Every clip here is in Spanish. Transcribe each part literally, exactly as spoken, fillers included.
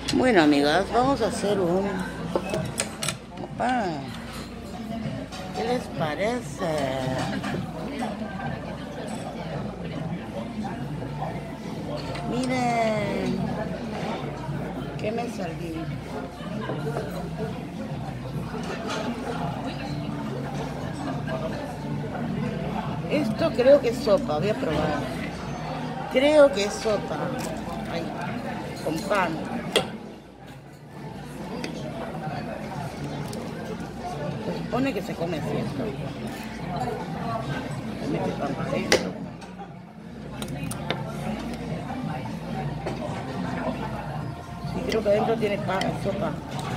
Bueno, amigas, vamos a hacer un... Opa, ¿qué les parece? Miren, ¿qué me salí? Esto creo que es sopa, voy a probar. Creo que es sopa. Ay, con pan. Se supone que se come así esto. Se mete pan para adentro. Sí, creo que adentro tiene pan, sopa.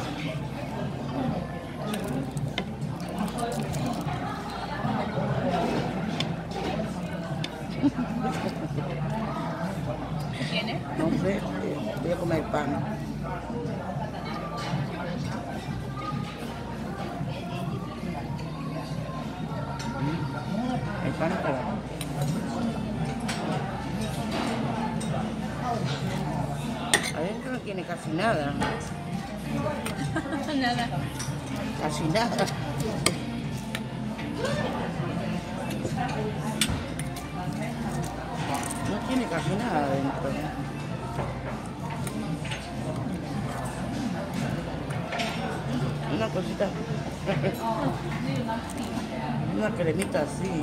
¿Tiene? No sé, voy a comer pan. El pan está bueno. Adentro no tiene casi nada. Nada. Casi nada. No tiene casi nada adentro. Una cosita. Una cremita así.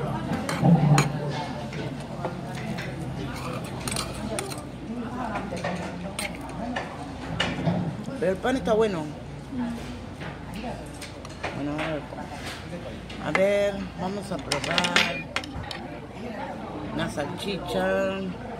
Pero el pan está bueno. Bueno, a ver, a ver, vamos a probar una salchicha.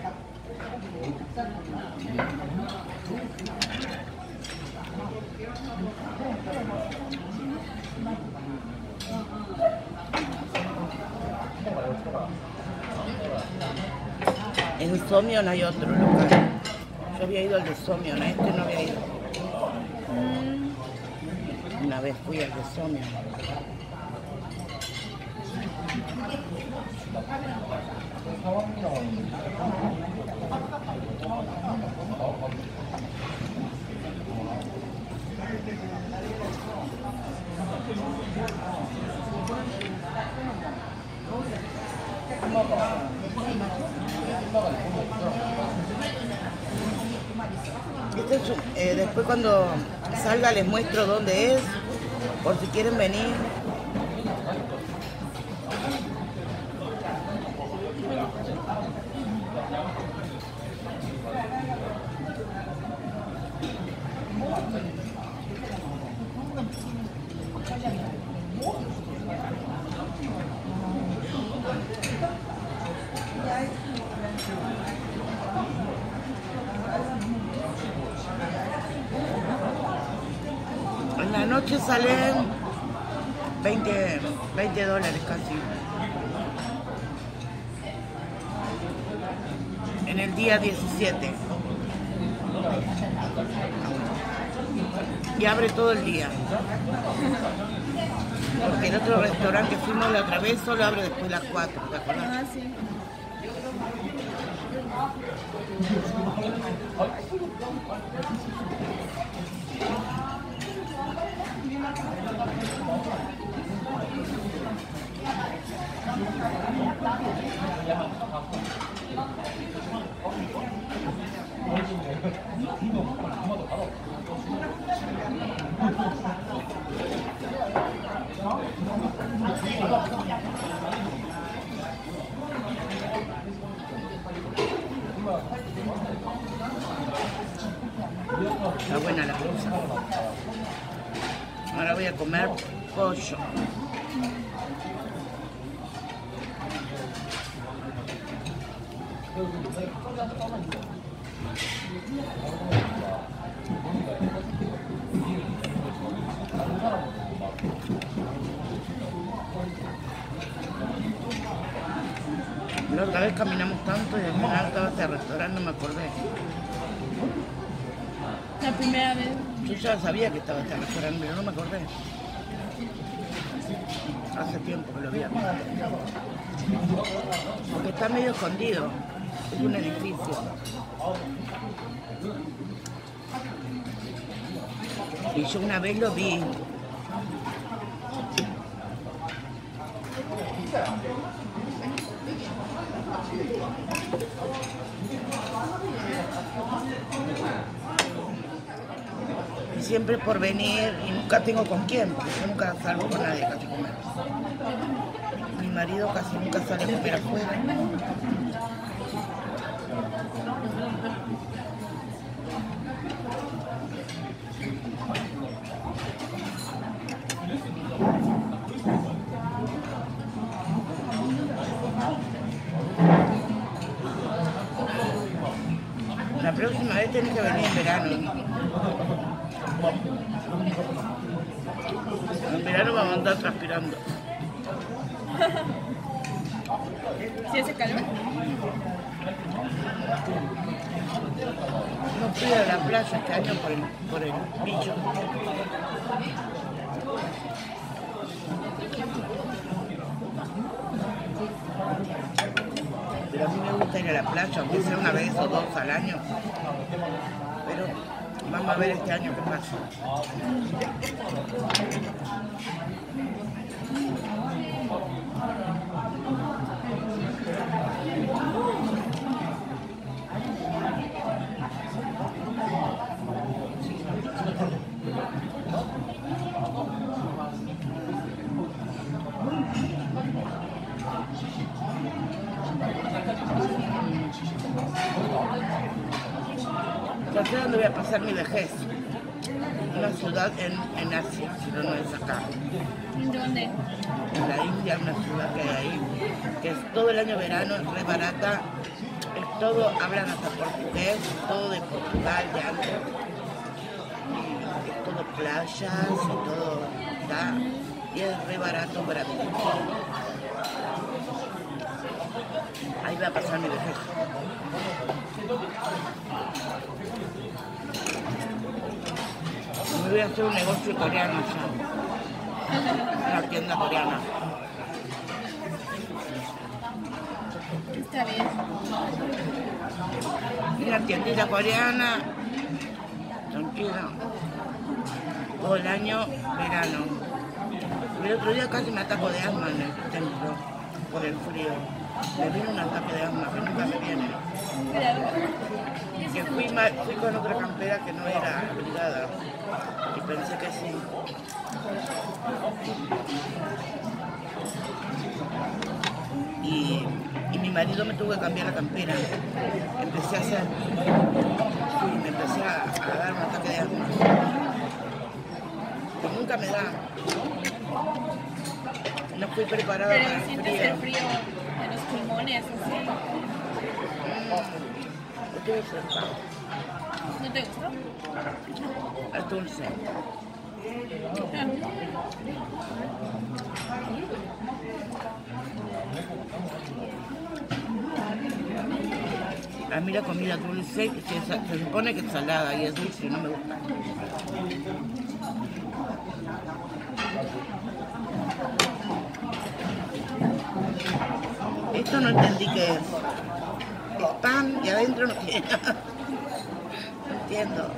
En Somion hay otro lugar. Yo había ido al de Somion, a este no había ido. Una vez fui al de Somion. Este es un- eh, después cuando salga les muestro dónde es, por si quieren venir. En la noche salen veinte, veinte dólares casi. En el día diecisiete. Y abre todo el día. Porque el otro restaurante que fuimos la otra vez solo abre después de las cuatro, ¿te acuerdas? Ah, sí. Está buena la cosa. Ahora voy a comer pollo. La otra vez caminamos tanto y al final estaba este restaurante, no me acordé. La primera vez. Yo ya sabía que estaba este restaurante, pero no me acordé. Hace tiempo que lo vi. Porque está medio escondido. Es un edificio. Y yo una vez lo vi. Y siempre por venir y nunca tengo con quién, porque yo nunca salgo con nadie casi a comer. Mi marido casi nunca sale a comer afuera. La próxima vez tenés que venir en verano. En verano vamos a andar transpirando. ¿Sí hace calor? No fui a la playa este año por el, por el bicho. Pero a mí me gusta ir a la playa, aunque sea una vez o dos al año. Pero vamos a ver este año qué pasa. Ya sé dónde voy a pasar mi vejez. Una ciudad en, en Asia, si no, no es acá. ¿Dónde? En la India, una ciudad que hay ahí, que es todo el año verano, es re barata, es todo, hablan hasta portugués, todo de Portugal, de antes. Y es todo playas y todo, está, y es re barato para mí. Ahí va a pasar mi vejez. Me voy a hacer un negocio coreano allá. Una tienda coreana. Está bien. Una tiendita coreana. Tranquila. Todo el año, verano. El otro día casi me ataco de asma en el templo por el frío. Me vino un ataque de asma que nunca me viene. Cuidado. Que fui, mal, fui con otra campera que no era abrigada y pensé que sí. Y, y mi marido me tuvo que cambiar la campera. Empecé a hacer, sí, me empecé a, a dar un ataque de asma. Que nunca me da. No fui preparada Pero para el sientes frío. el frío en los pulmones, así. Mm, estoy cerca. ¿No te gustó? Es dulce. Ah. A mí la comida dulce se, se supone que es salada y es dulce y no me gusta. Esto no entendí qué es. Es pan y adentro no tiene nada. No entiendo.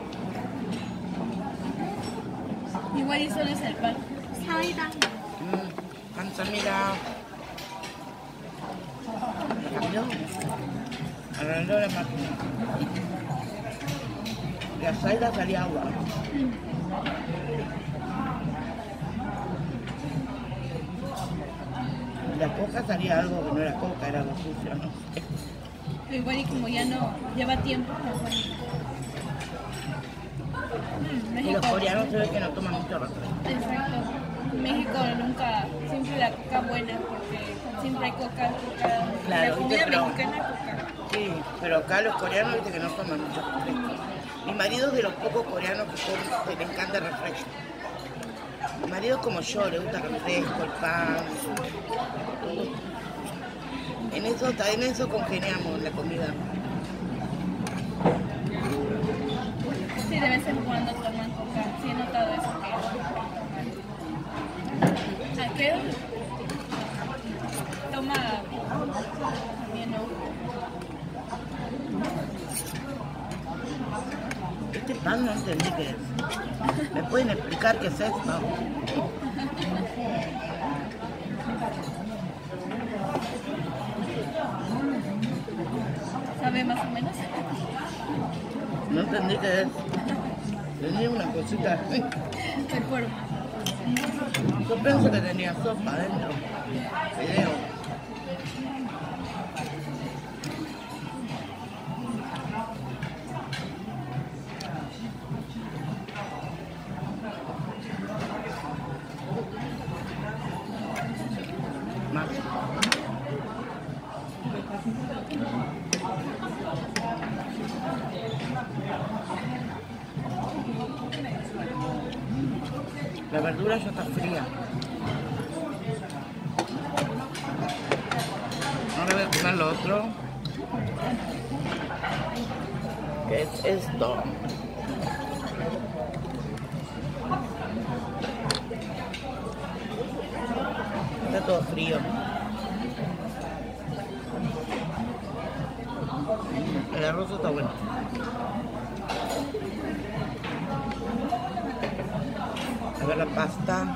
Igual y solo es el pan. Mm, panzamira. Cambió. Arregló la máquina. La salda salía agua. La coca salía algo que no era coca, era algo sucio, ¿no? Pero igual y como ya no lleva tiempo. Mm, Y México. los coreanos se ve que no toman mucho refresco. Exacto. México nunca, siempre la coca buena, porque siempre hay coca, coca. Claro, la comida ¿viste? Pero- mexicana, coca. Sí, pero acá los coreanos dicen que no toman mucho refresco. Mi marido es de los pocos coreanos que, son- que le encanta el refresco. Mi marido es como yo, le gusta el refresco, el pan. En eso, hasta en eso congeniamos en la comida. Sí, de vez en cuando toman coca. Sí, he notado eso. Que... Aquel toma también, ¿no? Este Pan no entendí qué es. ¿Me pueden explicar qué es esto? ¿Sabe más o menos? No entendí qué es. Tenía una cosita así. El cuerpo. Yo pensé que tenía sopa adentro. Fideo. Más. La verdura ya está fría. Ahora voy a comer lo otro. ¿Qué es esto? Está todo frío. El arroz está bueno. A ver la pasta.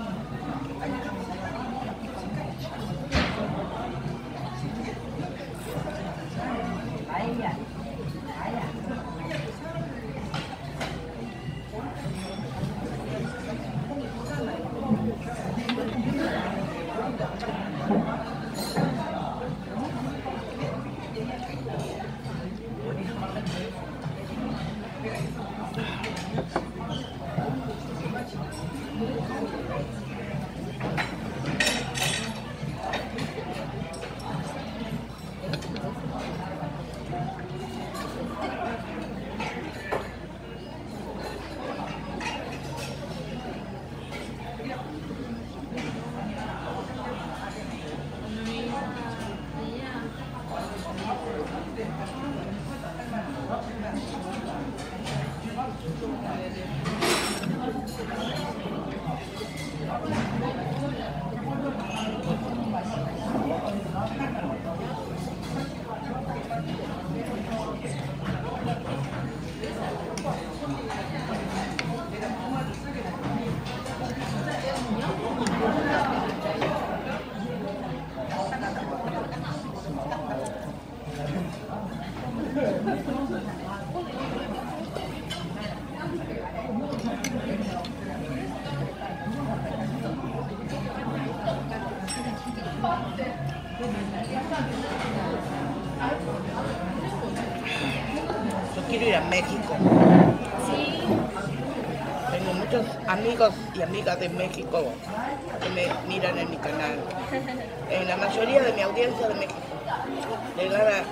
Yo quiero ir a México. Sí. Tengo muchos amigos y amigas de México que me miran en mi canal. En la mayoría de mi audiencia de México. Llegar a,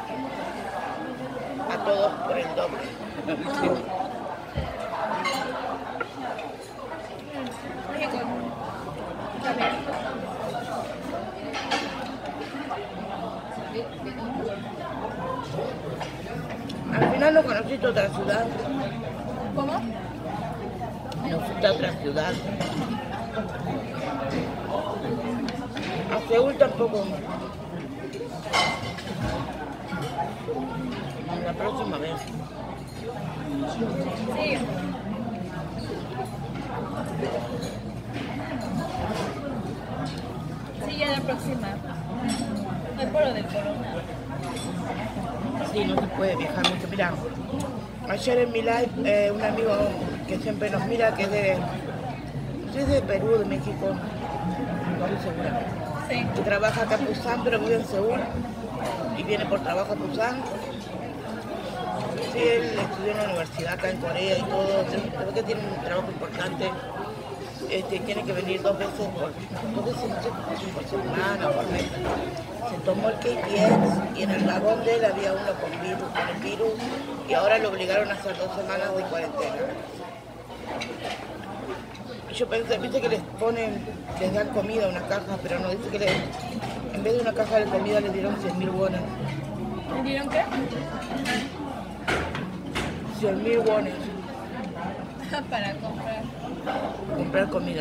a, a todos por el doble. México. A ver. Al final no conociste otra ciudad. ¿Cómo? No fuiste a otra ciudad. A Seúl tampoco. La próxima vez. Sí. Sí, ya la próxima. No es por lo del corona. Sí, no se puede viajar mucho. Mira, ayer en mi live, eh, un amigo que siempre nos mira, que es de, no sé, es de Perú, de México, no estoy segura, Sí. que trabaja acá en Busan, pero vive en Seúl y viene por trabajo a Busan. Sí, él estudió en la universidad acá en Corea y todo, creo que tiene un trabajo importante. Este, tiene que venir dos veces por, dos veces, no sé, por semana, por mes. Se tomó el K T X y en el vagón de él había uno con virus, con el virus, y ahora lo obligaron a hacer dos semanas de cuarentena. Y yo pensé, viste que les ponen, les dan comida a una caja, pero no, dice que les, en vez de una caja de comida les dieron cien mil wones. ¿Me dieron qué? cien mil wones. Para comprar. Comprar comida.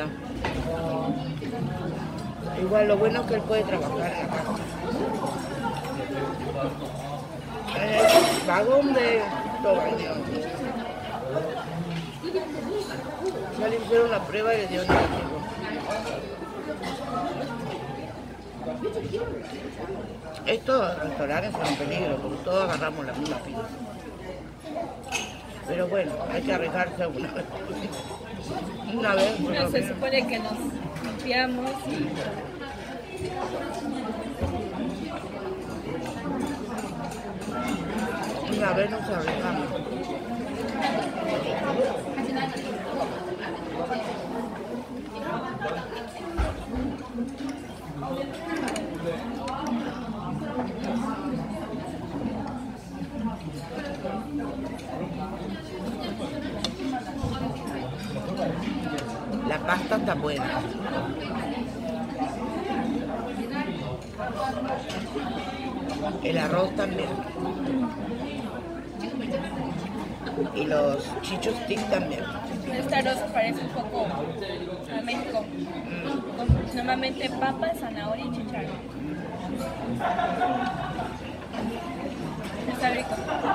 Igual lo bueno es que él puede trabajar en la casa. En el vagón de todo. Ya le hicieron la prueba y le dio negativo. Estos restaurantes son un peligro porque todos agarramos la misma pila. Pero bueno, hay que arriesgarse una vez. Una vez, por No lo se menos. supone que nos limpiamos y Una vez nos arriesgamos. La pasta está buena. El arroz también. Y los chichos stick también. este arroz parece un poco a México. Con normalmente papa, zanahoria y chicharrón. Está rico.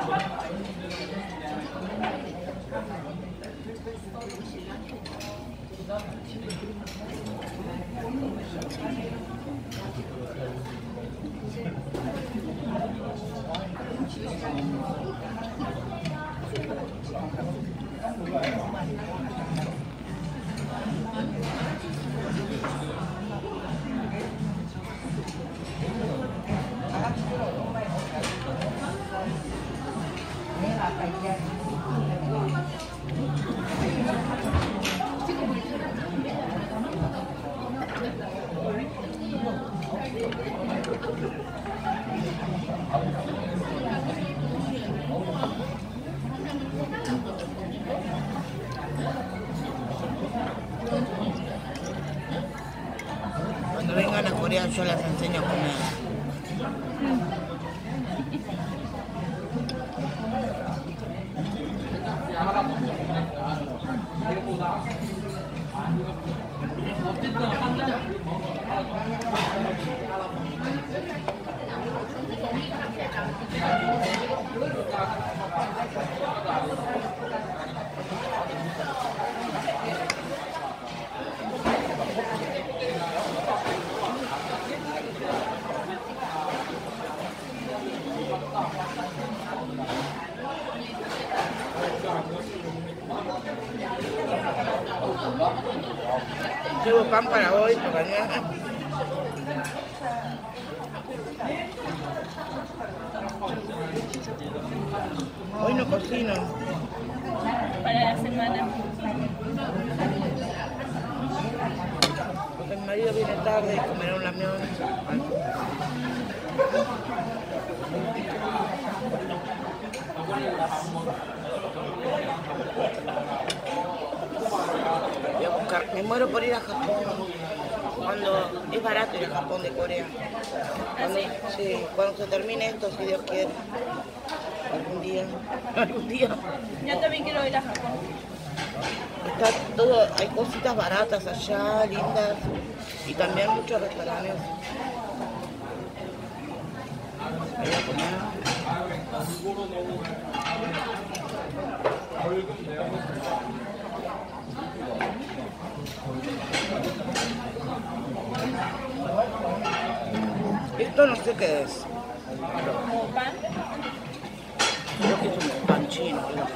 Cuando vengan a Corea yo les enseño a comer. Llevo pan para hoy, para mañana. Hoy no cocino. Para la semana. Porque mi marido viene tarde y comerá un lamión. Voy a buscar, me muero por ir a Japón. Cuando es barato ir a Japón de Corea. Cuando, sí, cuando se termine esto, si Dios quiere. Algún día. Algún día. Yo también quiero ir a Japón. Está todo, hay cositas baratas allá, lindas. Y también muchos restaurantes. Voy a comer. Esto no sé qué es. ¿Como pan? Creo que es un pan chino.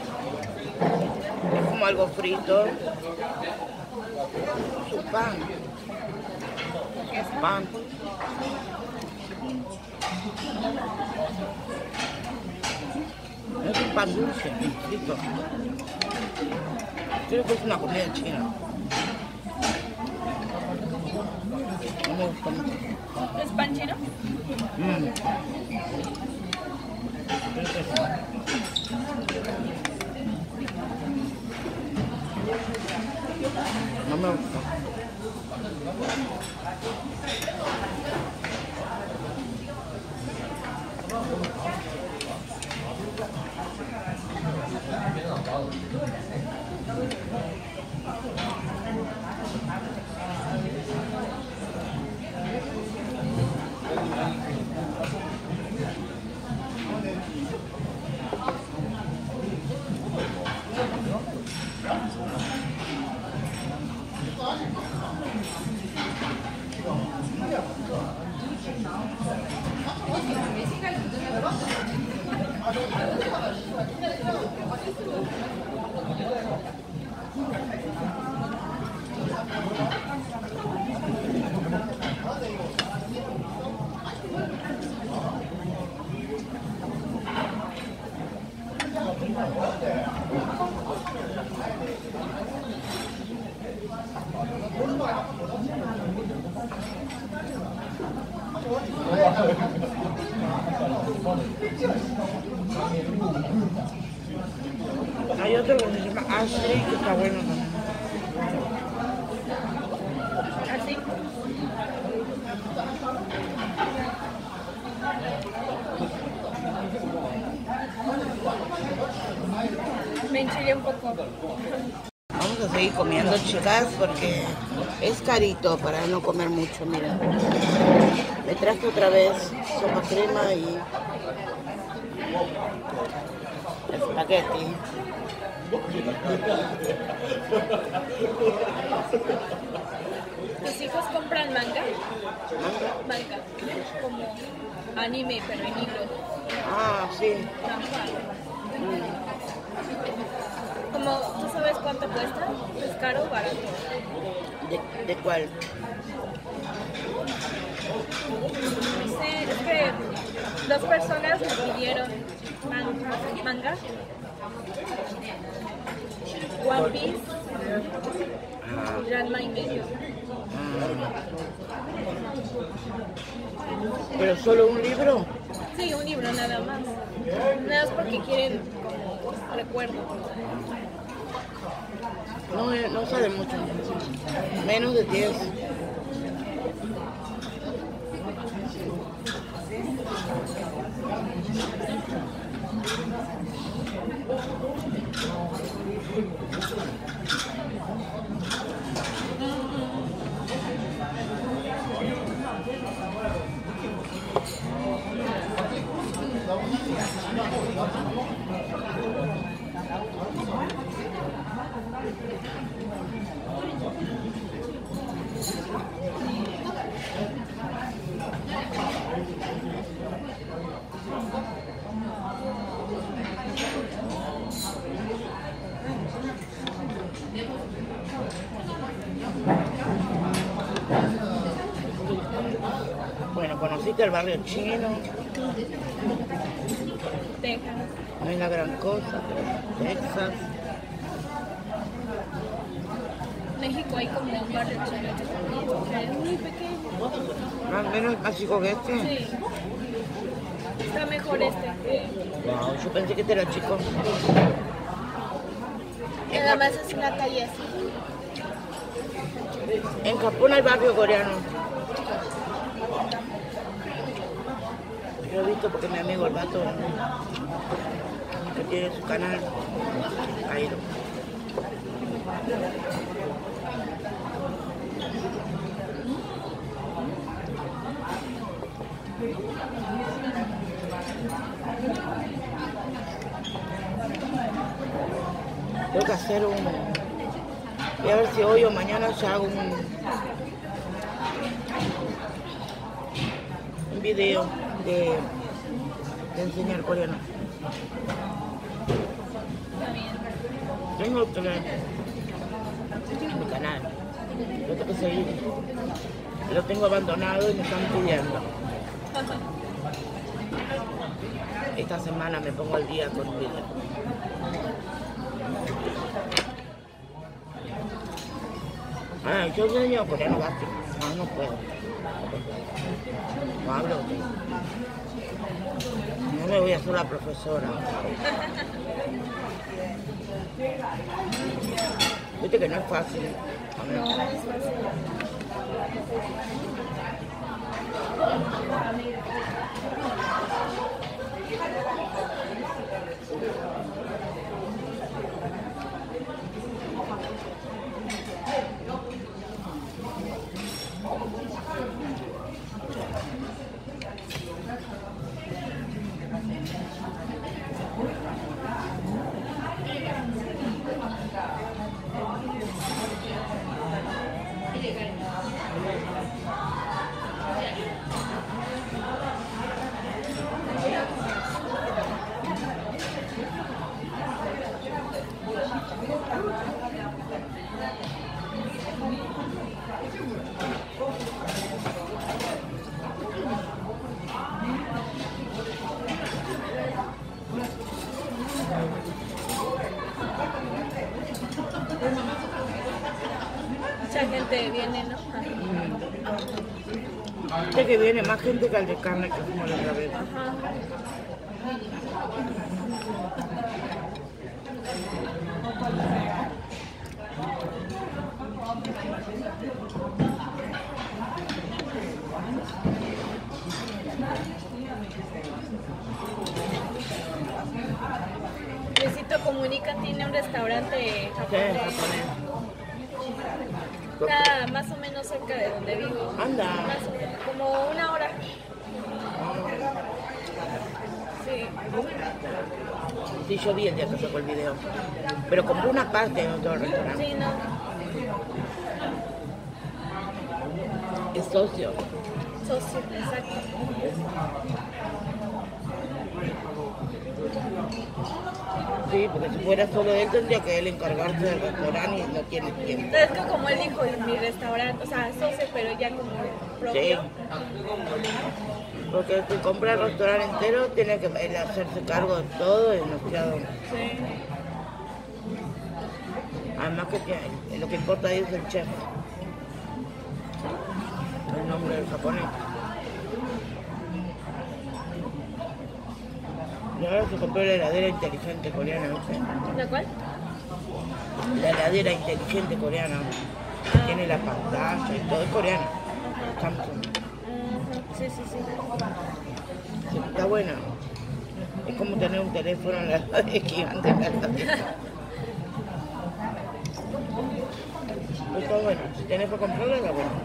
Es como algo frito. Es un pan. Es pan. Es un pan dulce, frito. Creo que es una comida china. No me gusta mucho. ¿Es pan chino? Mm. Creo que sí. No me gusta. Hay otro que se llama Ashley, que está bueno también. Así. Me enchilé un poco. Vamos a seguir comiendo, chicas, porque es carito para no comer mucho. Mira, me traje otra vez sopa crema y espagueti. ¿Tus hijos compran manga? Manga. Como anime, pero en libros. Ah, sí. Como, ¿tú sabes cuánto cuesta? ¿Es caro o barato? ¿De, de cuál? No sé, es que dos personas me pidieron man- manga. One Piece, Ranma y medio. ¿Pero solo un libro? Sí, un libro nada más. Nada más porque quieren como recuerdo. No, eh, no sale mucho. Menos de diez. Bueno, conociste el barrio chino. Texas. No es la gran cosa, pero Texas. México hay como un barrio chino, que es muy pequeño. Más o menos más chico que este. Sí. Está mejor este que... Wow, yo pensé que este era chico. Nada más es una calle así. En Japón hay barrio coreano. Yo he visto porque mi amigo el vato que tiene su canal ha ido. Tengo que hacer un... Voy a ver si hoy o mañana ya hago un... un video de, de enseñar coreano. Está bien. Tengo que ver mi canal. Lo tengo que seguir. Lo tengo abandonado y me están pidiendo. Esta semana me pongo al día con un video. Ah, yo enseño coreano básico. No, no puedo. No hablo. No me voy a hacer la profesora. Viste que no es fácil. No, no es fácil. mucha gente viene, ¿no? Sé que viene más gente que al de carne que fuimos la otra vez. Ajá. Luisito Comunica tiene un restaurante japonés. Sí, japonés. Está más o menos cerca de donde vivo. Anda. Más o menos, como una hora. Sí. Sí, yo vi el día que sacó el video. Pero compré una parte en otro restaurante. Sí, no. Es socio. Socio, exacto. Sí, porque si fuera solo él tendría que él encargarse del restaurante y no tiene tiempo. Pero es que como él dijo, mi restaurante, o sea, socio, pero ya como propio. Sí. Porque si compra el restaurante entero tiene que él hacerse cargo de todo y demasiado. Sí. Además que tiene- lo que importa ahí es el chef. El nombre del japonés. Y ahora se compró la heladera inteligente coreana, ¿viste? ¿La cual? La heladera inteligente coreana. Ah. Tiene la pantalla y todo, es coreana. Samsung. Ujú. Sí, sí, sí. Sí, está buena. Es como tener un teléfono en la es gigante. En la está bueno. Si tenés para comprarla, está bueno.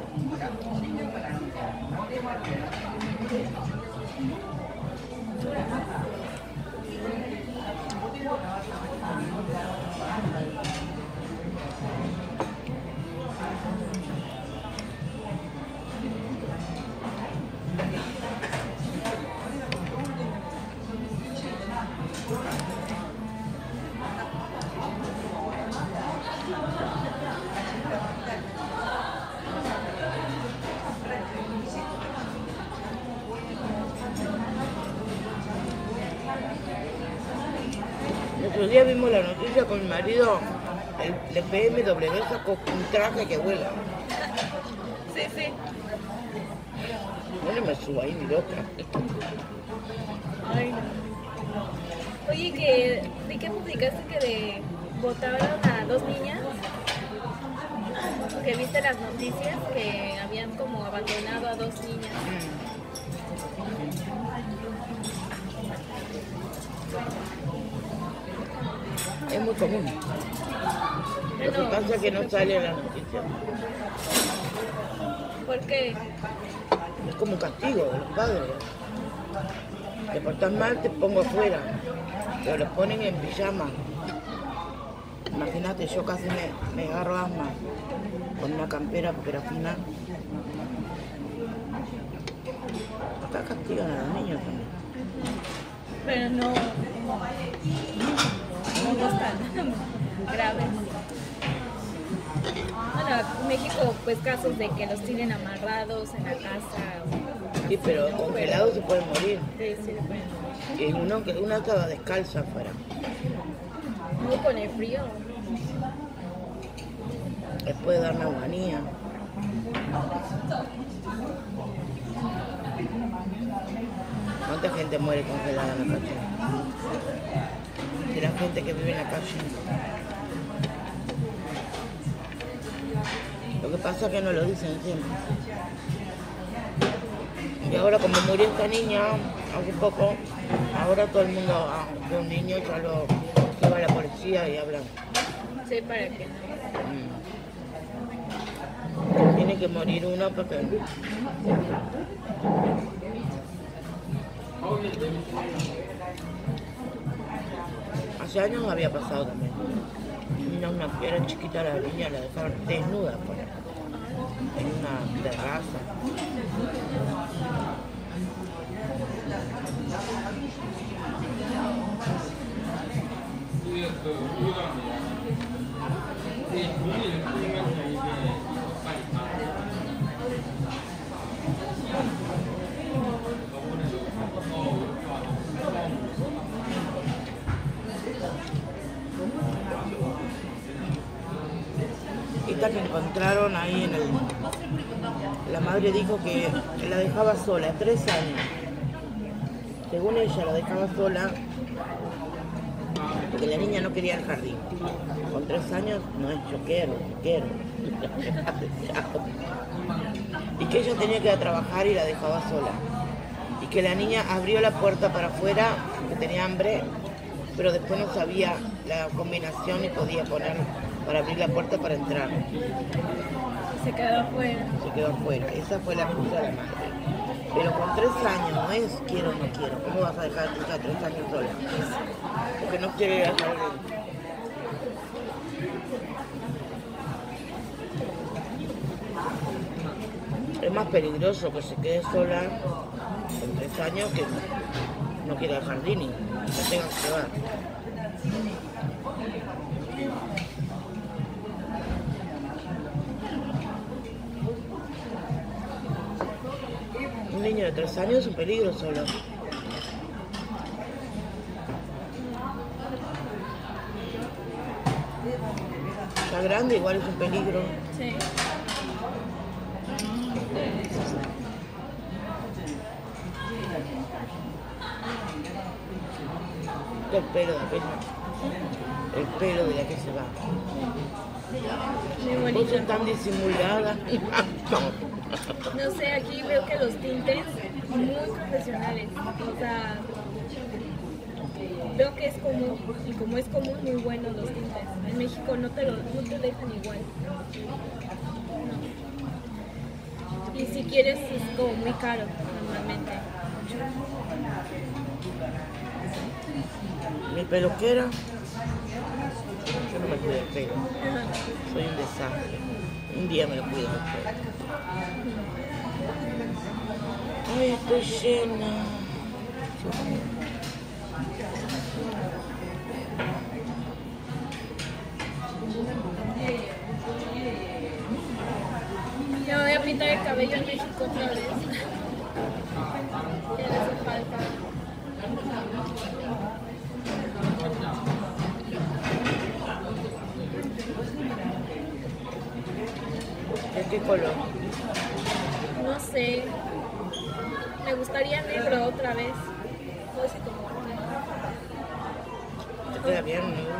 El otro día vimos la noticia con mi marido, el, el B M W sacó un traje que vuela. Sí, sí. No me subo ahí ni loca. Ay, no. Oye, que vi que publicaste que de botaron a dos niñas. Que viste las noticias que habían como abandonado a dos niñas. Es muy común. Lo que Bueno, pasa es que no sale en las noticias. ¿por qué? Es como un castigo de los padres. Te portas mal, te pongo afuera. Pero los ponen en pijama. Imagínate, yo casi me, me agarro asma con una campera porque era fina. Acá castigan a los niños también. Pero no, no, no tan graves. Bueno, en México, pues casos de que los tienen amarrados en la casa. Sí, pero congelados se pueden morir. Sí, sí, bueno. Y uno, que una estaba descalza afuera. No con el frío. Les puede dar neumonía. ¿Cuánta gente muere congelada en la calle? De la gente que vive en la calle. Lo que pasa es que no lo dicen siempre. Y ahora como murió esta niña hace poco, ahora todo el mundo ah, de un niño ya lo lleva a la policía y hablan. Sí, para que Mm. Tiene que morir uno porque hace años había pasado también. Una, una era chiquita la niña, la dejaron desnuda por ahí, en una terraza. Y cuenta que encontraron ahí en el... La madre dijo que la dejaba sola, tres años. Según ella, la dejaba sola porque la niña no quería el jardín. Con tres años no es yo quiero, yo quiero. Y que ella tenía que ir a trabajar y la dejaba sola. Y que la niña abrió la puerta para afuera, que tenía hambre, pero después no sabía la combinación y podía poner para abrir la puerta para entrar. Se quedó afuera. Se quedó afuera. Esa fue la excusa de la madre. Pero con tres años no es quiero o no quiero. ¿Cómo vas a dejar a tu hija tres años sola? Porque no quiere ir al jardín. Es más peligroso que se quede sola con tres años que no quiera el jardín y se tenga que llevar. Un niño de tres años es un peligro solo. Ya grande igual es un peligro. Sí. El pelo de la pena. El pelo de la que se va. Muy Vos bonito. sos tan disimulada. No sé, aquí veo que los tintes muy profesionales. O sea, veo que es común. Y como es común, muy buenos los tintes. En México no te, lo, no te dejan igual. No. Y si quieres, es como muy caro normalmente. Mi peluquera, yo no me cuido el pelo, soy un desastre. Un día me lo cuido el pelo. Ay, estoy llena. Ya voy a pintar el cabello en México otra vez. Ya le hace falta. ¿De qué color? No sé. Me gustaría negro otra vez. No sé cómo. ¿Te queda bien, negro?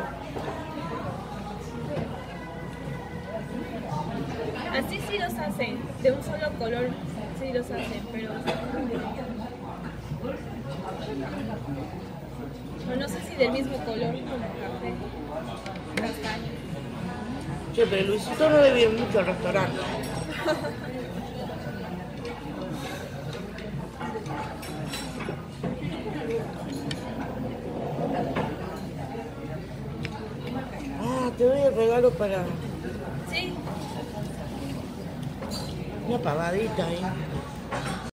Así sí los hacen. De un solo color sí los hacen, pero. O no sé si del mismo color como café. Castaño. Che, pero Luisito no debe ir mucho al restaurante. Ah, te doy el regalo para Sí. una pavadita ahí.